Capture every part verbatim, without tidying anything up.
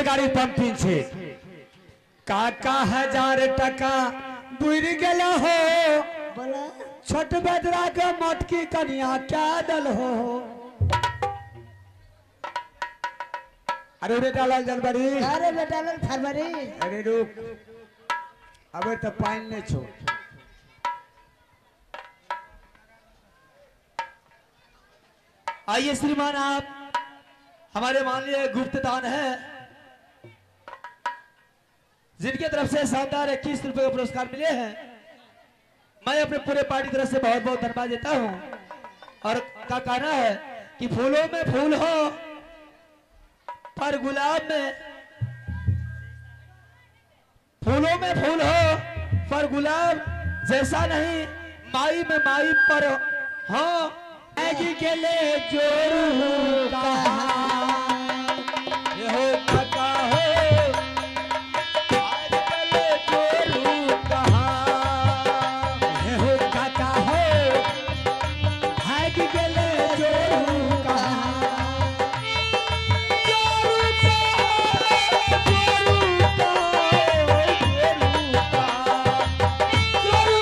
गाड़ी पंपिंग से काका हजार टका बुर गल हो बोला छोट बदरा के मोटकी कनिया क्या दल हो। अरे बेटा लाल जनवरी अरे बेटा लाल फरवरी अरे रुक अबे तो पानी नहीं छो। आइए श्रीमान आप हमारे माननीय गुप्तदान है जिनकी तरफ से शानदार इक्कीस रुपए का पुरस्कार मिले हैं। मैं अपने पूरे पार्टी तरफ से बहुत बहुत धन्यवाद देता हूं और का कहना है कि फूलों में फूल हो पर गुलाब में फूलों में फूल हो पर गुलाब जैसा नहीं माई में माई पर हो मैगी के ले जोरू कहा ये हो काका हो आज के ले जोरू कहा ये हो काका हो मैगी के ले जोरू कहा जोरू कहा जोरू कहा जोरू कहा जोरू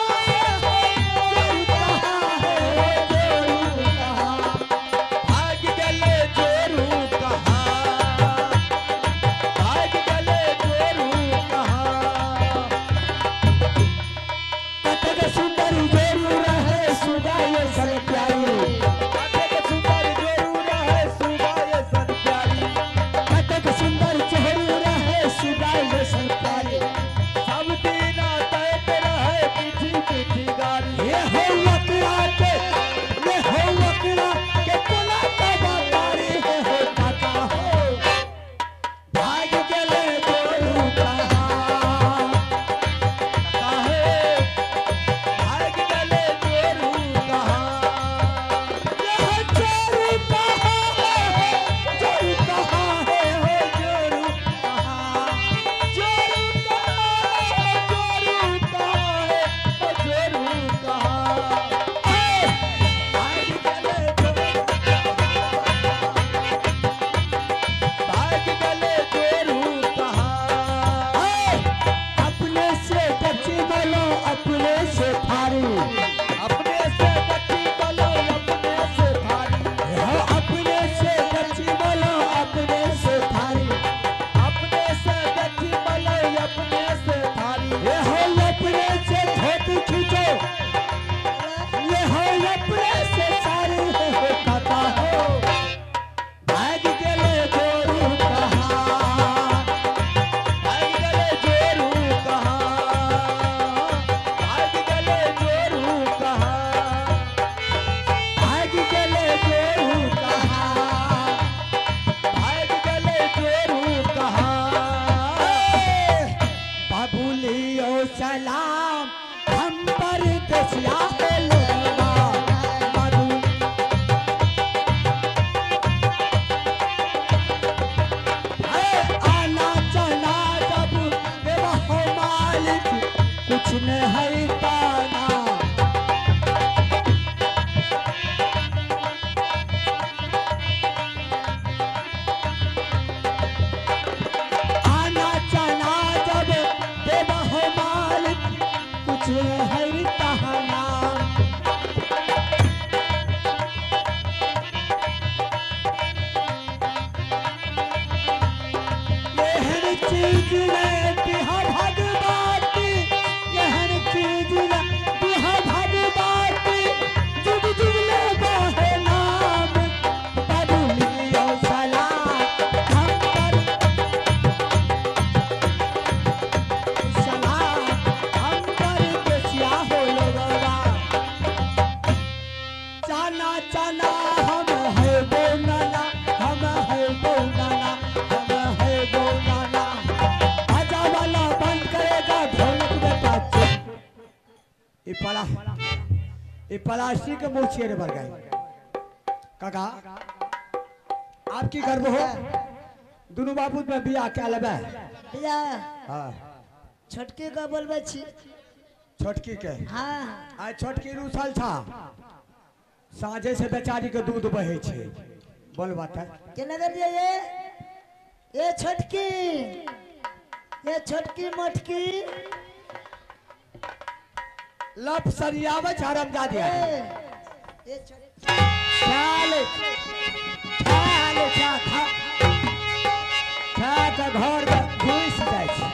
सलाम हम पर दसिया आना चला जब हो मालिक कुछ न है ताना आना चला जब देवा हो मालिक कुछ है ताना यहन चीज रे बिहा भगवाती यहन चीज रे बिहा भगवाती जुग जुग ले बहे नाम बदलियो सलाम हम पर सलाम हम पर दसिया हो लोगवा जाना जाना हम है बोनाना हम है बोनाना हम है बोनाना आजा वाला बंद करेगा ढोलक बेटा चुप ये पला ये प्लास्टिक के मुंह चेहरे भर गए काका आपकी गर्व हो दोनों बाबू में बिया क्या लबे भैया हाँ छोटके का बोलबे छी छोटकी के हाँ आज छोटकी रूसल था साँझे से बेचारी के दूध बहे छे बोल बात है के नगर दिया ये ये छोटकी ये छोटकी मोटकी लप सरियावे हराम जादी ए, यारी ये छोट- चाल चाल चा खा खा के घर में घुस जाए छै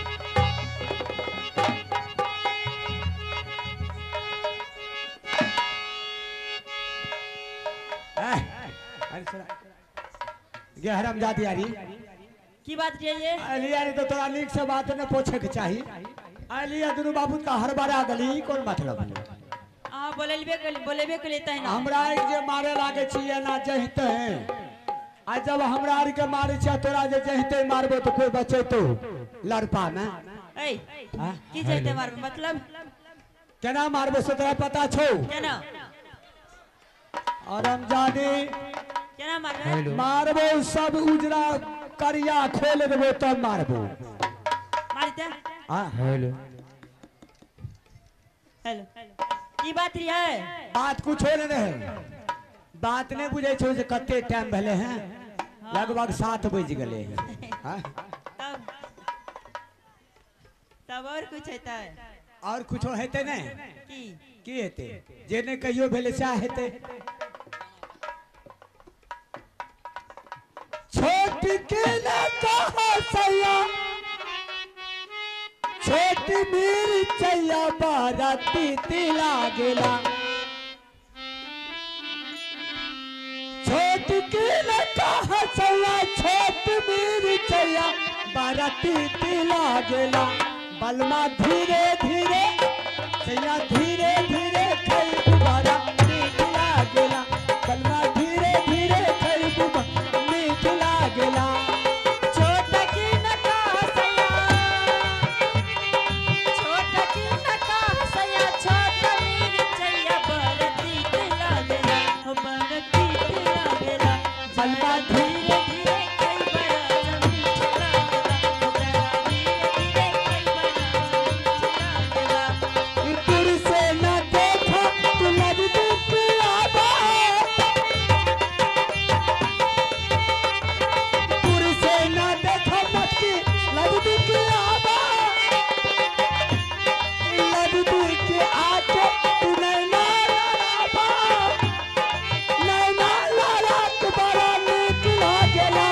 गे हराम जादी यारी की बात रही ये अलिया ने तो तोरा नीक से बात न पूछे के चाही अलिया दुनू बाबू का हर बारा गली कोन मतलब हाँ बोलेबे कर बोलेबे कर लेता है ना हमरा एक जे मारे लागे छिए ना जहिते आ जब हमरा आर के मारे छिए तोरा जे जहिते मारबो तो कोई बचेतो लड़पा में ए हाँ? की चाहते मार मतलब केना मारबो से तोरा पता छौ केना आराम जादी केना मार रहे मारबो सब उजरा करिया खोल देबो तब मारबो मारते हां हेलो हेलो की बात रही है बात कुछ हो नहीं बात नहीं बुझे छो जे कते टाइम भेले हैं लगभग सात बज गए हैं तब तब और कुछ होता है और कुछ हेते नहीं की की हेते जे ने कहियो भेले सा हेते छोट के ना कहा सैया छोटी मेरी चैया बाराती तिला गेला छोट के ना कहा सैया छोट मेरी चैया बाराती तिला गेला बलमा धीरे धीरे सैया धीरे धीरे खई दुबारा निकला गेला बलमा धीरे धीरे खई दुबारा निकला गेला छोट की न कहा सैया छोट की न कहा सैया छोट मेरी चैया बरती तिला गेला हो बरती तिला गेला बलमा धीरे धीरे कई बड़ा जमीन चला गेला हो बड़ा धीरे धीरे कई बड़ा जमीन चला गेला दूर से न देखा तू नजदीक आवा दूर से न देखा मटकी नजदीक आवा नजदीक आके तू नैना लड़ावा नैना लड़ा के बड़ा नीक लागेला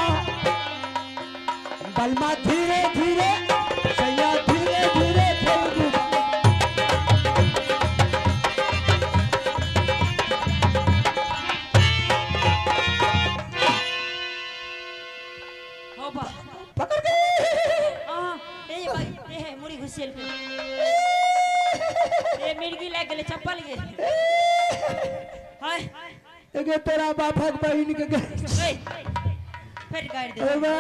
बलमा धीरे धीरे सैया धीरे धीरे खेलबू हो बा पकड़ गई हां ए भाई ए है मुड़ी घुसेल को ए मिर्गी लग गेले चप्पल गे हाय एगे तेरा बापक बहिन के गए ए फिर गाड़ दे ओबे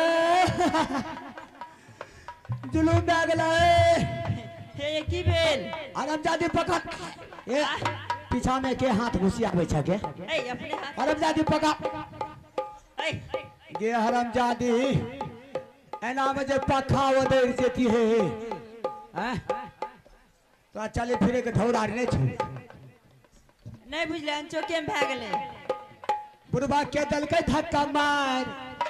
जुलूम में आ गला ए हे ये की भेल आराम जादी पकड़ ए पीछा में के हाथ घुसी आवे छ के ए अपने हाथ आराम जादी पकड़ ए गे हराम जादी एना में जे पखा ओदर जेती है हैं तो चले फिरे के धौरा नहीं छु नहीं बुझले हम चौके में भाग गेले बुढ़बा के दल के धक्का मार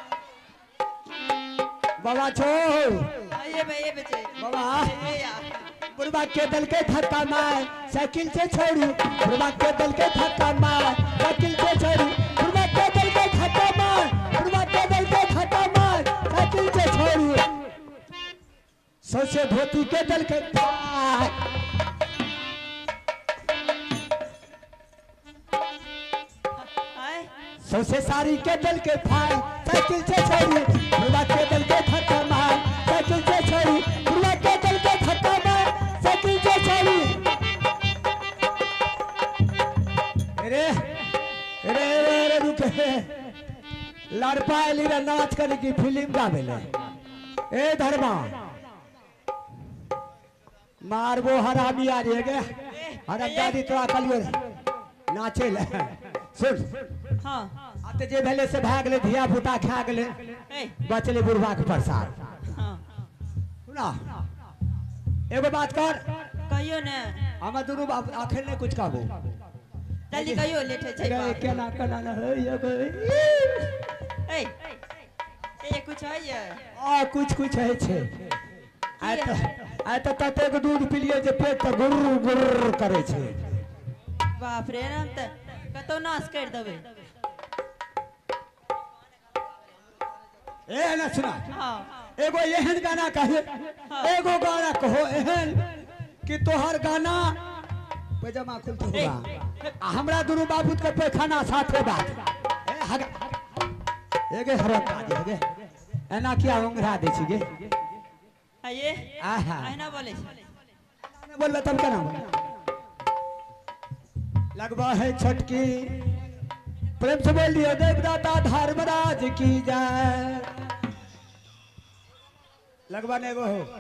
बाबा छो ये बे ये बचे बाबा ए या बुढ़बा के दल के धक्का मार साइकिल से छोड़ू बुढ़बा के दल के धक्का मार साइकिल से छोड़ू बुढ़बा के दल के धक्का मार बुढ़बा के दल के धक्का मार साइकिल से छोड़ू सौसे धोती के दल के फाड़ हाय सौसे साड़ी के दल के फाड़ साइकिल से छोड़ू बुढ़बा के दल के धक्का मार साइकिल से छोड़ू बुढ़बा के दल के धक्का मार साइकिल से छोड़ू अरे अरे अरे अरे रुके लड़पा एली रे नाच करे की फिल्म गावेले ए धर्मा मारबो हरामी आ रे गे हराम दादी तोरा कलियो नाचे ले सुन हां अब तो जे भेले से भाग ले धिया पुता खा गेले ए बचले बुढ़वा के प्रसाद हां सुना एगो बात कर कहियो ने हम दोनों बाप आखिर ने कुछ कहबो जल्दी कहियो लेटे छै अरे बाप केना केना न होय एगो ए ये कुछ है ये आ कुछ कुछ है छे आय तो आय तो ततेक दूध पिलिए जे पेट तो गुर्र गुर्र करे छे। बाप रे हम त कतो नाश कर देबे। ए ना सुना हां एगो एहन गाना कहे एगो गाना कहो एहन कि तोहर गाना पैजामा खुलत होगा आ हमरा दुनु बाबूत के पैखाना साथे बात ए हग एगे हरक आदि हेगे एना किया ओंगरा दे छी गे है ये आहा आइना बोले बोलबे तब केना लगवा है छटकी प्रेम से बोल दियो देवदाता धर्मराज की जय। लगवा ने एगो हो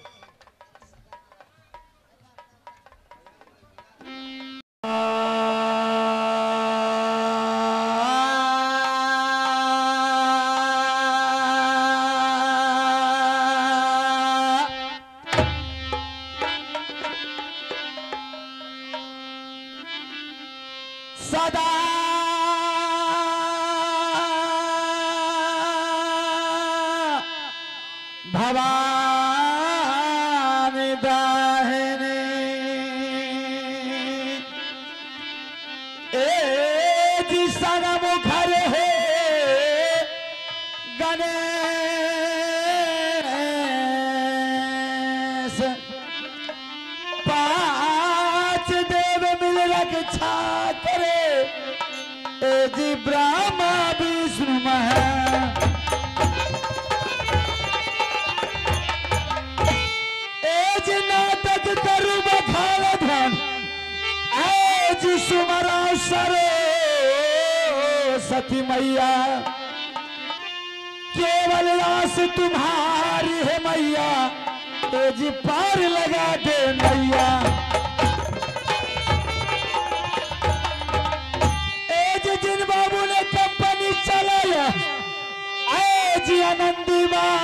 सदा भवानी दाहिनी ए जिसर मुखर है गणेश पांच देव मिल रक्षा करे ए जी ब्रह्मा विष्णु महेश नाटक करू बखाल धन आज सुमरा सरो सती मैया केवल रास तुम्हारी है मैया तेज पार लगा दे मैया। एज जिन बाबू ने कंपनी चलाया आज आनंदी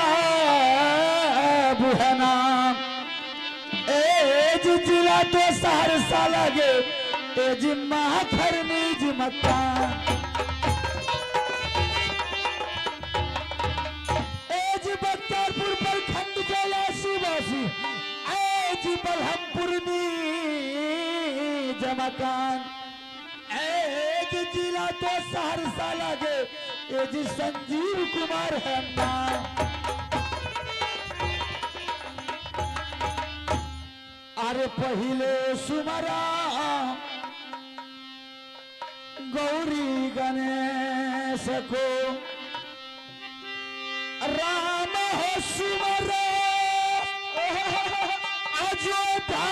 बाबू है नाम एज जिला तो सहरसा लगे एज माखर निज मकान एज बख्तियारपुर प्रखंड कैलाशी वासी एज बलहमपुर निज मकान एज जिला तो सहरसा लगे एज संजीव कुमार है नाम। अरे पहले सुमरा गौरी गणेश को राम हो सुमरा अयोध्या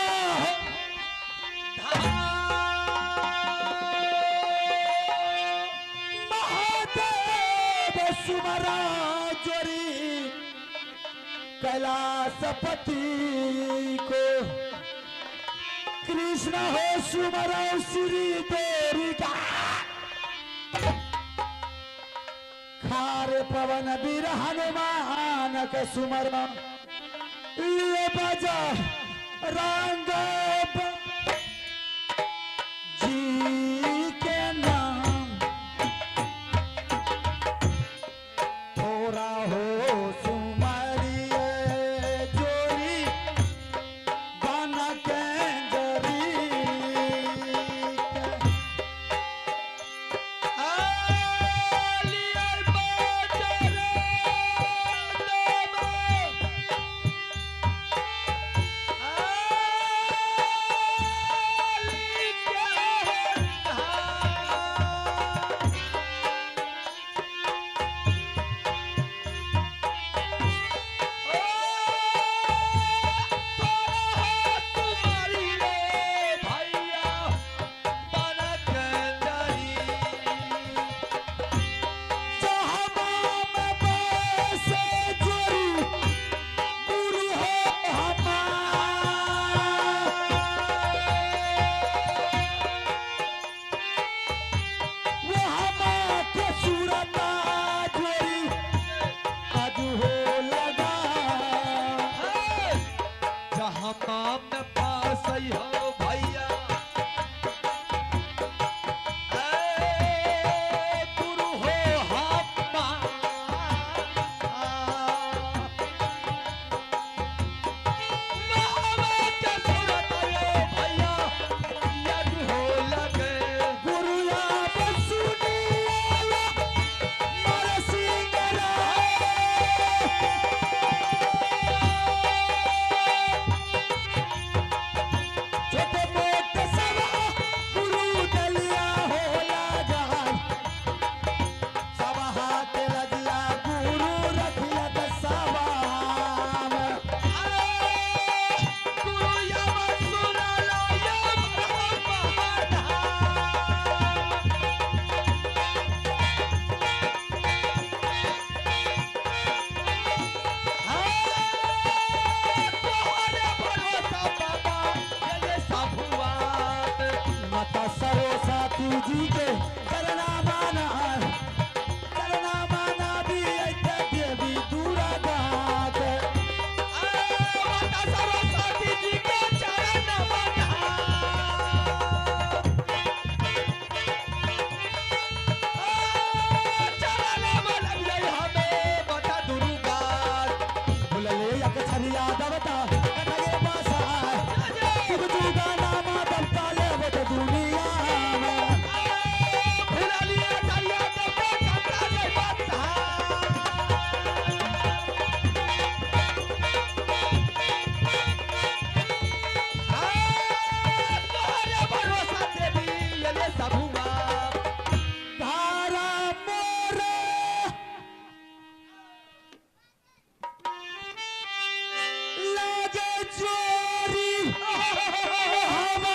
महादेव सुमरा जोरी कैलाशपति को कृष्ण हो सुमरा श्री देविका खारे पवन वीर हनुमान के सुमरा लिए बजा रंग जी के नाम थोड़ा हो सुमरिए जोरी बन के जरी सती जी के करना माना करना माना भी ऐसे देवी दूरा गात माता सरस्वती जी के चरण बना चरण बन गई हमें माता दुर्गा भूलले यक छरिया दवता कटगे पासा शिव जी का नाम दबता ले वो तो दुनिया में भुला लिया चलिया तो कटा ले बता तोहरे भरोसा देवी ये सबुआ धारा मोरे लागे चोरी हवा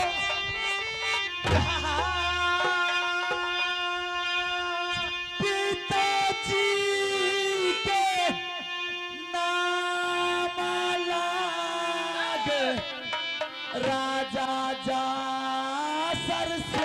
पिताजी के नाम लागे राजा जा सर से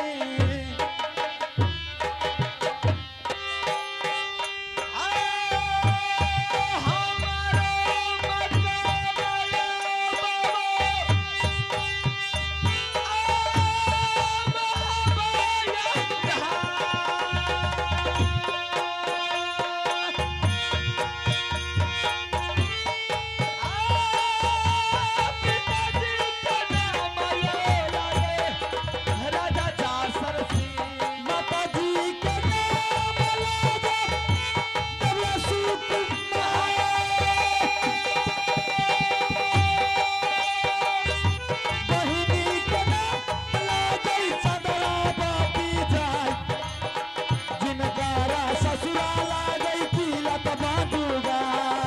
माता जी के नाम लागे दबला सूत बहिनी के नाम लागे सदरा बापी जाय जिनकारा ससुरा लागे किलत बांधुगा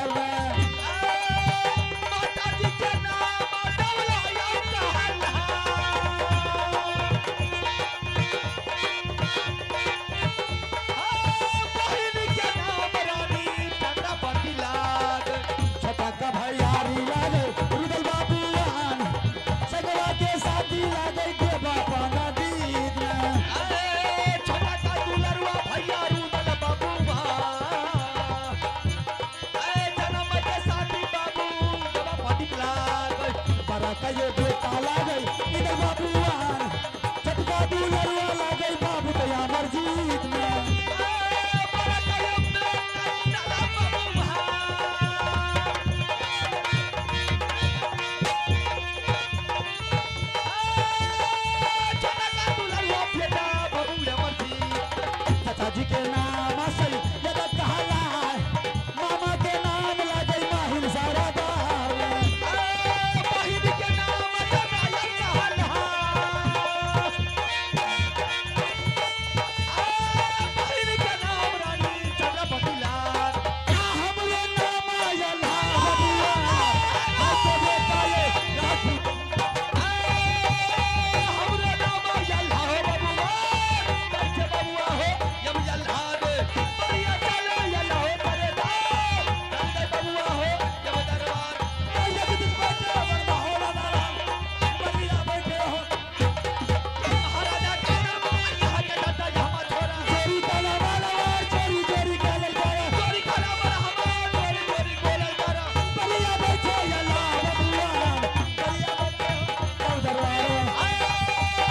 छोटा का भैयारी लागे रुदल बाबूआन सगवा के साथी लागे के बापा नदीद बड़ा का ये बेटा लागे इधर बाबूआन छोटका दुलरुआ लागे बाबू तया मर्जीद में चाचा जी के नाम सही यदा कहला मामा के नाम लागे माहिर सारा गाँव क्या हमरे नाम आयला बबुआ हाथ बेटा ये राखी जब जिस बैठे हो माहौला वाला बढ़िया बैठे हो चोरी काला वाला वार चोरी चोरी काला वाला बढ़िया बैठे यला बबुआ बढ़िया बैठे हो दरबार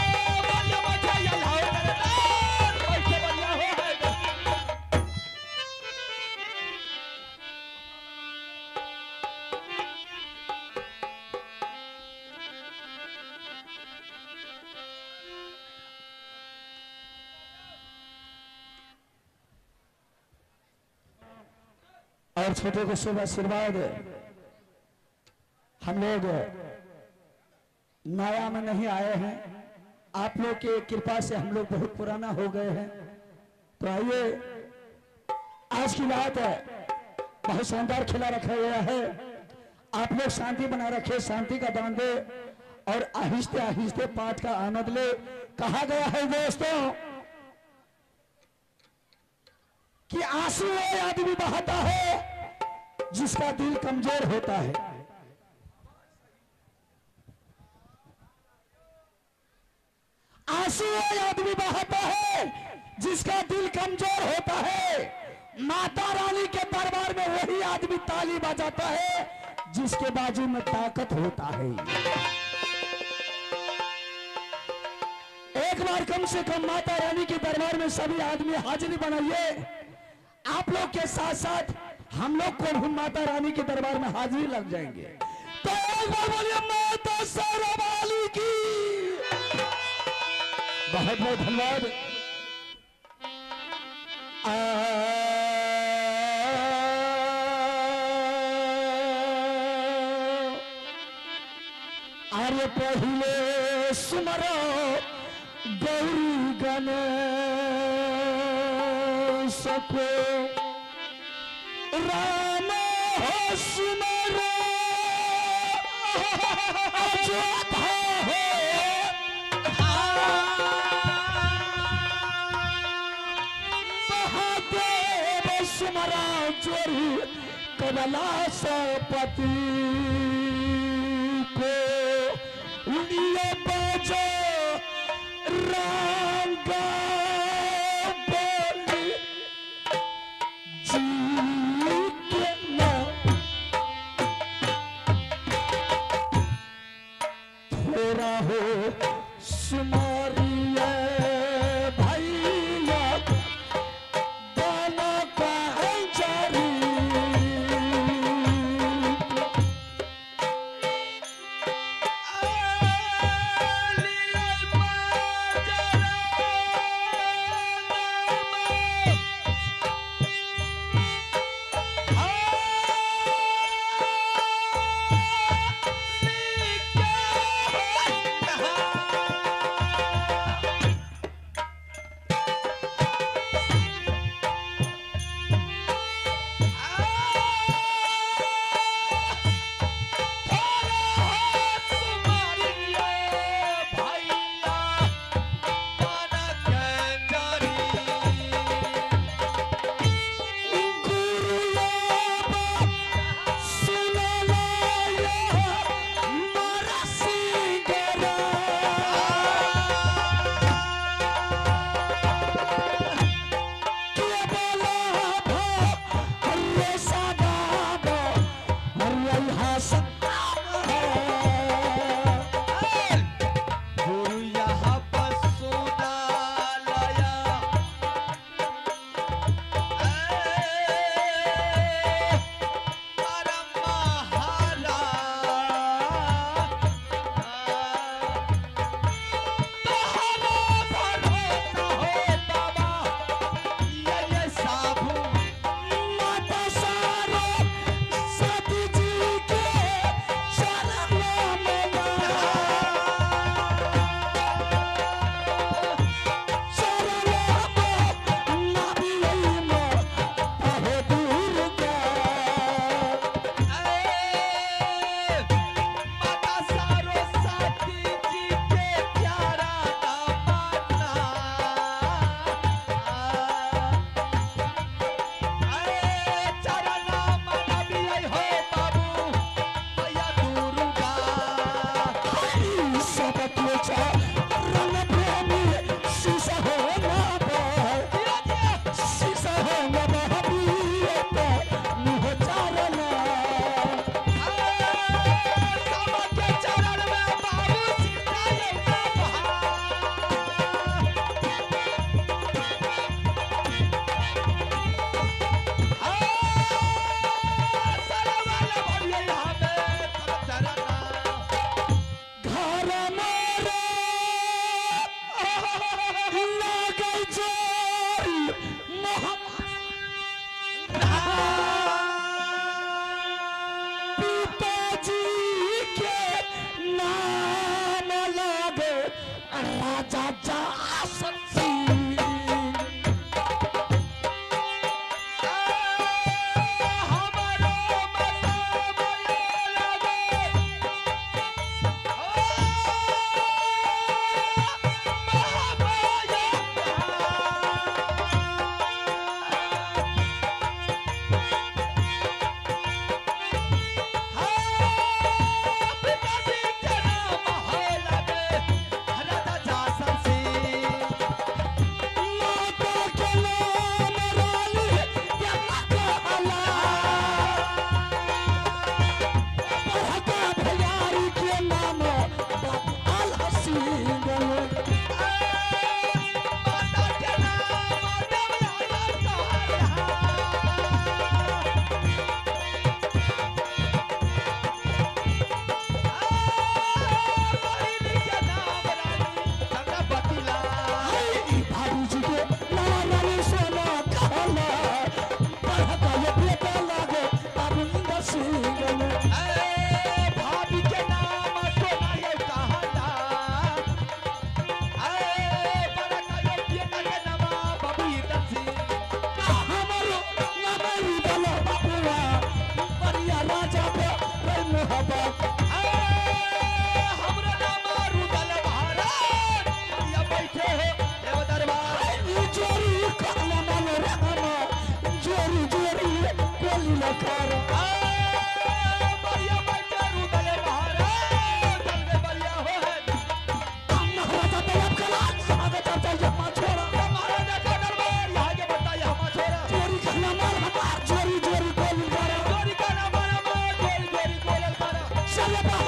और छोटे को शुभ आशीर्वाद हम लोग नया में नहीं आए हैं आप लोग की कृपा से हम लोग बहुत पुराना हो गए हैं तो आइए आज की बात है बहुत शानदार खिला रखा गया है आप लोग शांति बना रखे शांति का दान दे और आहिस्ते आहिस्ते पाठ का आनंद ले कहा गया है दोस्तों कि आंसू वो आदमी बहाता है जिसका दिल कमजोर होता है। आंसू वो आदमी बहाता है जिसका दिल कमजोर होता है। माता रानी के दरबार में वही आदमी ताली बजाता है जिसके बाजू में ताकत होता है। एक बार कम से कम माता रानी के दरबार में सभी आदमी हाजिरी बनाइए। आप लोग के साथ साथ हम लोग को भी माता रानी के दरबार में हाजिरी लग जाएंगे। तो एक बार बोलिए माता शेरावाली की। बहुत बहुत धन्यवाद। अरे पहले सुमरो गौरी गणेश को राम हो सुमरो अयोध्या हो। महादेव सुमरा चोरी कमला सपति को लिए बजो रंगा बोली जी के नाम थोड़ा हो सुमारिया भैया दोनों का जारी। घर चल बहा